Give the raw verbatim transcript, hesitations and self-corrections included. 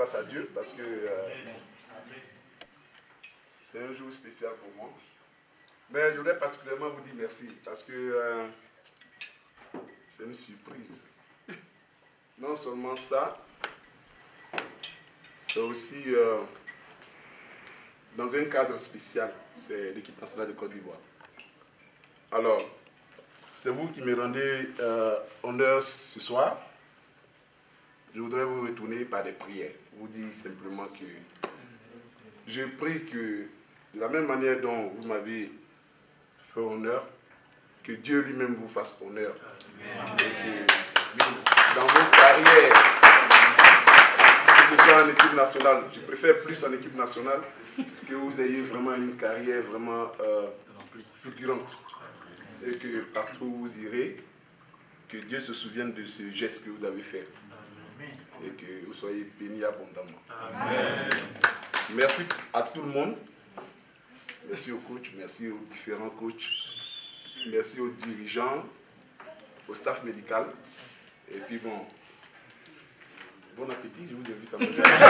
grâce à Dieu parce que euh, c'est un jour spécial pour moi. Mais je voudrais particulièrement vous dire merci parce que euh, c'est une surprise. Non seulement ça, c'est aussi euh, dans un cadre spécial, c'est l'équipe nationale de Côte d'Ivoire. Alors, c'est vous qui me rendez euh, honneur ce soir. Je voudrais vous retourner par des prières. Vous dire simplement que je prie que, de la même manière dont vous m'avez fait honneur, que Dieu lui-même vous fasse honneur. Amen. Et que dans vos carrières, que ce soit en équipe nationale, je préfère plus en équipe nationale, que vous ayez vraiment une carrière vraiment euh, fulgurante. Et que partout où vous irez, que Dieu se souvienne de ce geste que vous avez fait. Et que vous soyez bénis abondamment. Amen. Merci à tout le monde. Merci aux coachs, merci aux différents coachs. Merci aux dirigeants, au staff médical. Et puis bon, bon appétit, je vous invite à manger.